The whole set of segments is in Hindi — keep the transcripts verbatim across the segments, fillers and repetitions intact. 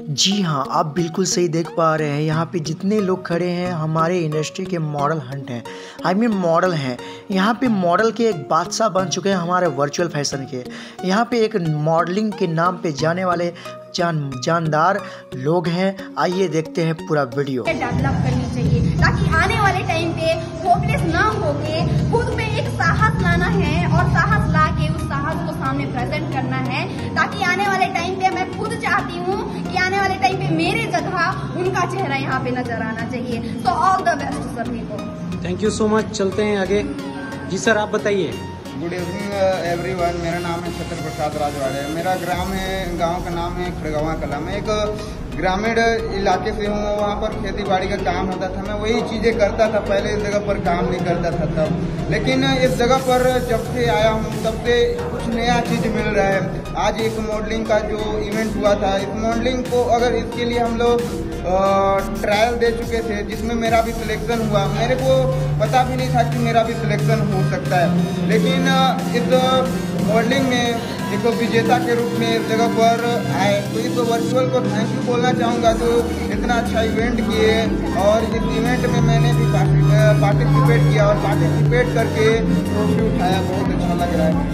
जी हाँ, आप बिल्कुल सही देख पा रहे हैं। यहाँ पे जितने लोग खड़े हैं हमारे इंडस्ट्री के मॉडल हंट हैं, आई मीन मॉडल हैं। यहाँ पे मॉडल के एक बादशाह बन चुके हैं हमारे वर्चुअल फैशन के। यहाँ पे एक मॉडलिंग के नाम पे जाने वाले जान जानदार लोग हैं। आइए देखते हैं पूरा वीडियो। डेवलप करनी चाहिए ताकि आने वाले टाइम पे होपलेस ना होके खुद में एक साहस लाना है और साहस ला के उस साहस को सामने प्रेजेंट करना है, ताकि आने वाले टाइम पे मैं खुद चाहती हूँ कि आने वाले टाइम पे मेरे जगह उनका चेहरा यहाँ पे नजर आना चाहिए। सो ऑल द बेस्ट सभी को। Thank you so much. चलते हैं आगे। जी सर, आप बताइए। गुड इवनिंग एवरीवन, मेरा नाम है छत्र प्रसाद राजवाड़े। मेरा ग्राम है, गांव का नाम है खड़गवा कला। मैं एक ग्रामीण इलाके से हूँ, वहाँ पर खेती बाड़ी का काम होता था। मैं वही चीज़ें करता था, पहले इस जगह पर काम नहीं करता था तब। लेकिन इस जगह पर जब से आया हूँ तब से कुछ नया चीज़ मिल रहा है। आज एक मॉडलिंग का जो इवेंट हुआ था, इस मॉडलिंग को अगर इसके लिए हम लोग ट्रायल दे चुके थे, जिसमें मेरा भी सिलेक्शन हुआ। मेरे को पता भी नहीं था कि मेरा भी सिलेक्शन हो सकता है, लेकिन इस मॉडलिंग में एक विजेता के रूप में इस जगह पर आए। तो इस वर्चुअल को थैंक यू बोलना चाहूँगा जो इतना अच्छा इवेंट किए। और इस इवेंट में मैंने भी पार्टिसिपेट किया और पार्टिसिपेट करके ट्रॉफी उठाया। बहुत अच्छा लग रहा है।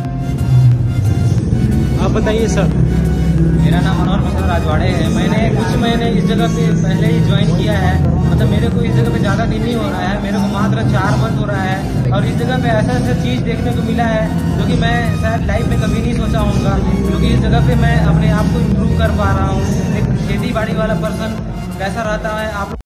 आप बताइए सर। मेरा नाम मनोहर प्रसाद राजवाड़े है। मैंने कुछ महीने इस जगह पे पहले ही ज्वाइन किया है। मतलब मेरे को इस जगह पे ज़्यादा दिन नहीं हो रहा है, मेरे को मात्र चार मंथ हो रहा है। और इस जगह पे ऐसा ऐसा चीज़ देखने को मिला है जो कि मैं शायद लाइफ में कभी नहीं सोचा होऊंगा, क्योंकि इस जगह पे मैं अपने आप को इम्प्रूव कर पा रहा हूँ। एक खेती बाड़ी वाला पर्सन कैसा रहता है आप